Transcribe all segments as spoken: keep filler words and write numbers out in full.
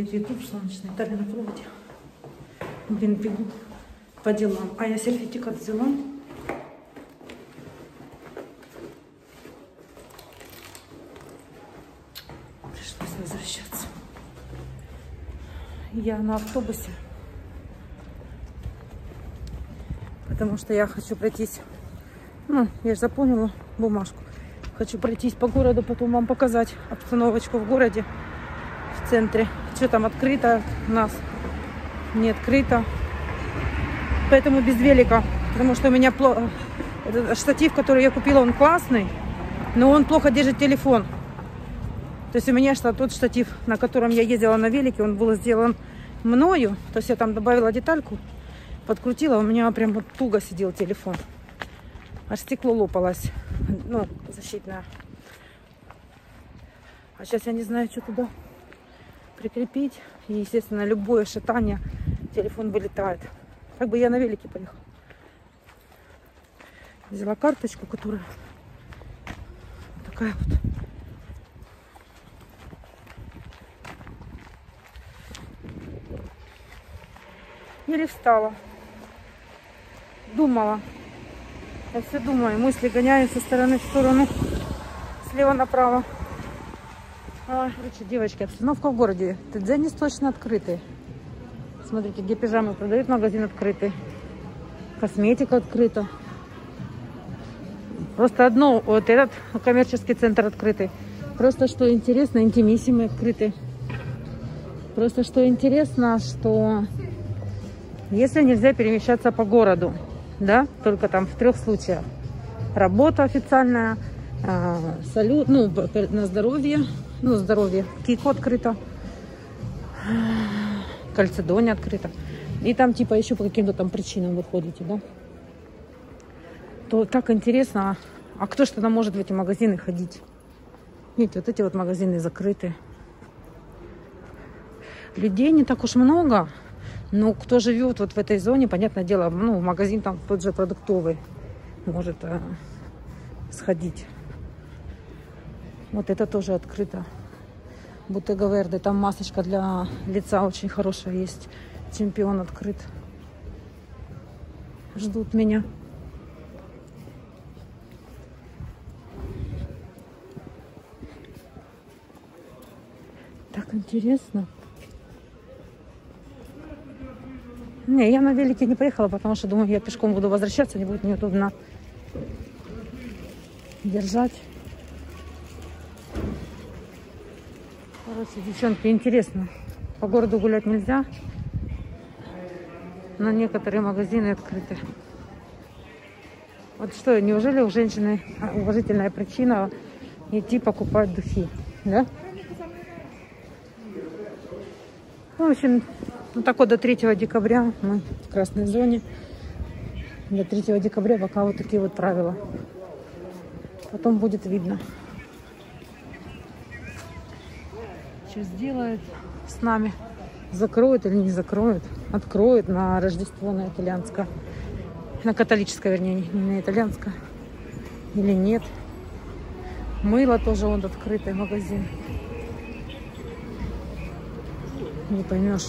ютуб солнечный, Таля на проводе. Блин, бегу по делам. А я сертификат взяла. Пришлось возвращаться. Я на автобусе. Потому что я хочу пройтись. Ну, я же заполнила бумажку. Хочу пройтись по городу, потом вам показать обстановочку в городе, в центре. Что там открыто у нас, не открыто. Поэтому без велика. Потому что у меня плохо... Этот штатив, который я купила, он классный, но он плохо держит телефон. То есть у меня что тот штатив, на котором я ездила на велике, он был сделан мною. То есть я там добавила детальку, подкрутила, у меня прям вот туго сидел телефон. Аж стекло лопалось. Ну, защитное. А сейчас я не знаю, что туда прикрепить. И, естественно, любое шатание, телефон вылетает. Как бы я на велике поехала. Взяла карточку, которая вот такая вот. Еле встала. Думала. Я все думаю, мысли гоняют со стороны в сторону, слева направо. Ой, короче, девочки, обстановка в городе. Цзэнис точно открытый. Смотрите, где пижамы продают, магазин открытый. Косметика открыта. Просто одно, вот этот коммерческий центр открытый. Просто что интересно, интимиссимы открыты. Просто что интересно, что если нельзя перемещаться по городу, да, только там в трех случаях. Работа официальная, э, салют, ну, на здоровье, ну, здоровье, Кико открыто, Кальцедония открыто. И там типа еще по каким-то там причинам выходите, да. То так интересно, а кто что там может в эти магазины ходить? Видите, вот эти вот магазины закрыты. Людей не так уж много. Ну, кто живет вот в этой зоне, понятное дело, ну, магазин там тот же продуктовый может э, сходить. Вот это тоже открыто. Bottega Verde, там масочка для лица очень хорошая есть. Чемпион открыт. Ждут меня. Так интересно. Не, я на велике не поехала, потому что думаю, я пешком буду возвращаться, не будет неудобно держать. Короче, девчонки, интересно. По городу гулять нельзя, но некоторые магазины открыты. Вот что, неужели у женщины уважительная причина идти покупать духи, да? В общем, ну так вот до третьего декабря мы в красной зоне. До третьего декабря пока вот такие вот правила. Потом будет видно, что сделает с нами. Закроют или не закроют. Откроют на Рождество, на итальянское. На католическое, вернее, не на итальянское. Или нет. Мыло тоже вот открытый магазин. Не поймешь.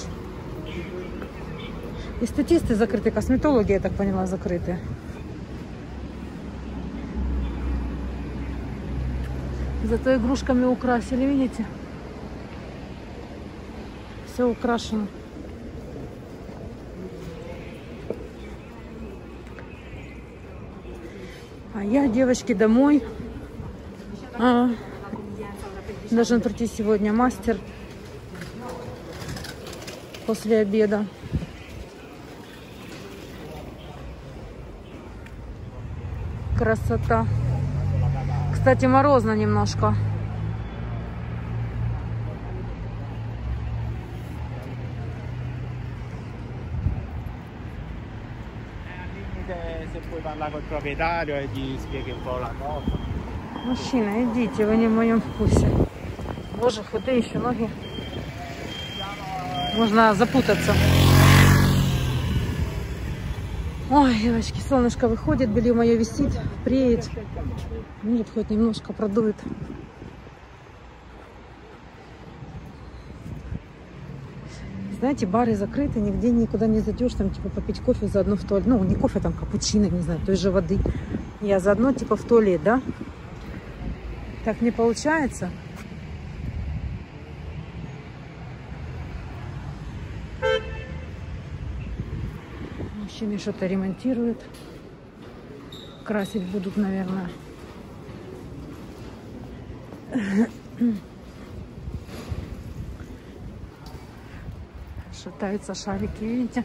Эстетисты закрыты, косметологи, я так поняла, закрыты. Зато игрушками украсили, видите? Все украшено. А я, девочки, домой. А, должен прийти сегодня мастер после обеда. Красота. Кстати, морозно немножко. Мужчина, идите, вы не в моем вкусе. Боже, худые еще ноги. Можно запутаться. Ой, девочки, солнышко выходит, белье мое висит, преет. Нет, хоть немножко продует. знаете, бары закрыты, нигде никуда не зайдешь, там, типа, попить кофе заодно в туалет. Ну, не кофе, там, капучино, не знаю, той же воды. Я заодно, типа, в туалет, да? Так не получается. Мужчины что-то ремонтируют. Красить будут, наверное. Шатаются шарики, видите?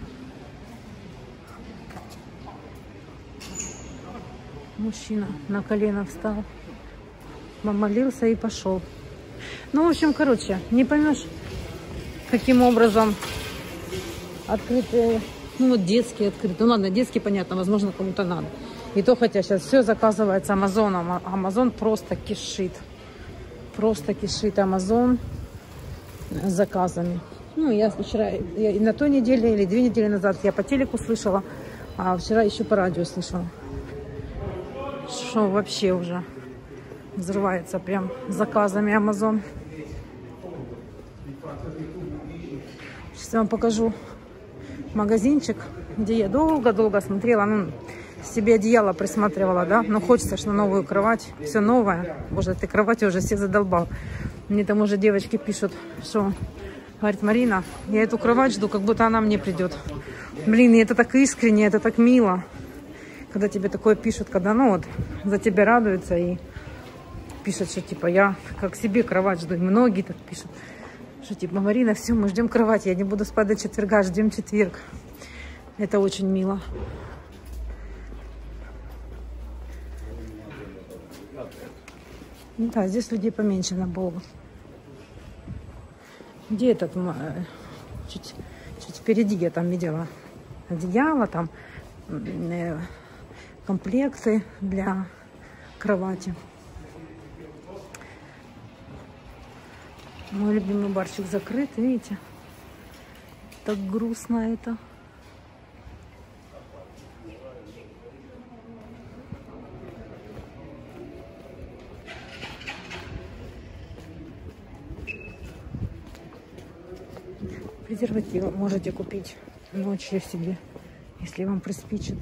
Мужчина на колено встал, помолился и пошел. Ну, в общем, короче, не поймешь, каким образом открытые, ну вот детские открытые. Ну ладно, детские, понятно, возможно, кому-то надо. И то, хотя сейчас все заказывается Амазоном. Амазон просто кишит. Просто кишит Амазон с заказами. Ну, я вчера, я, на той неделе или две недели назад я по телеку слышала, а вчера еще по радио слышала, что вообще уже взрывается прям заказами Амазон. Сейчас я вам покажу магазинчик, где я долго-долго смотрела, ну, себе одеяло присматривала, да, но хочется ж на новую кровать, все новое. Боже, этой кровати уже все задолбал. Мне там уже девочки пишут, что, говорит, Марина, я эту кровать жду, как будто она мне придет. Блин, и это так искренне, это так мило, когда тебе такое пишут, когда, ну вот, за тебя радуются и пишут, что, типа, я как себе кровать жду. И многие так пишут, что, типа, Марина, все, мы ждем кровать, я не буду спать до четверга, ждем четверг. Это очень мило. Да, здесь людей поменьше на Богу. Где этот? Чуть, чуть впереди я там видела одеяло, там э, комплекты для кровати. Мой любимый барчик закрыт, видите? Так грустно это. Презервативы можете купить ночью себе, если вам приспичит.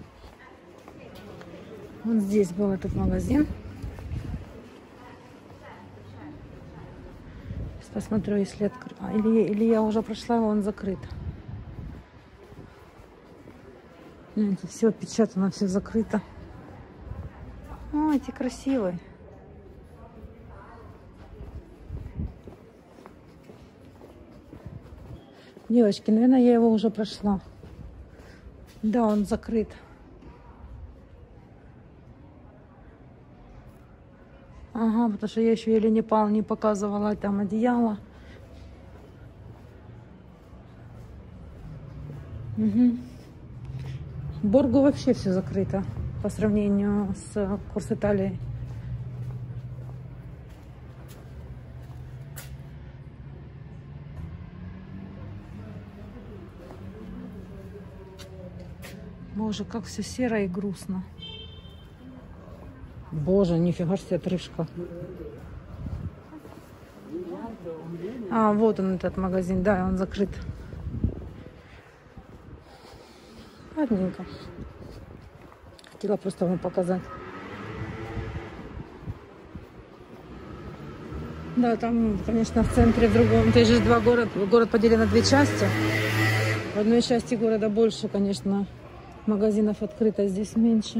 Вот здесь был этот магазин. Сейчас посмотрю, если открыт. А, или, или я уже прошла, он закрыт. Знаете, все отпечатано, все закрыто. О, эти красивые. Девочки, наверное, я его уже прошла. Да, он закрыт. Ага, потому что я еще еле не пал, не показывала там одеяло. Угу. Боргу вообще все закрыто по сравнению с Курс Италией. Боже, как все серо и грустно. Боже, нифига себе отрыжка. А, вот он, этот магазин, да, он закрыт. Ладненько. Хотела просто вам показать. Да, там, конечно, в центре, в другом. Здесь же два города. Город поделен на две части. В одной части города больше, конечно, магазинов открыто, здесь меньше.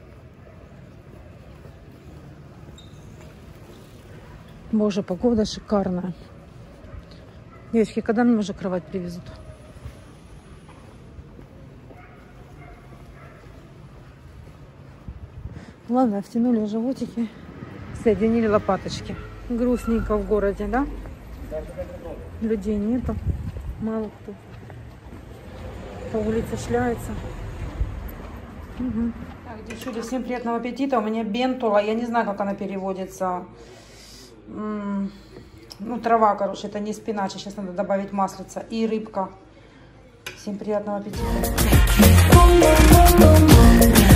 Боже, погода шикарная. Девочки, когда мне уже кровать привезут? Ладно, втянули животики, соединили лопаточки. Грустненько в городе, да? Людей нету, мало кто по улице шляется. Угу. Так, девчули, всем приятного аппетита. У меня бентула, я не знаю, как она переводится. М-м, ну, трава, короче, это не спинач. Сейчас надо добавить маслица и рыбка. Всем приятного аппетита.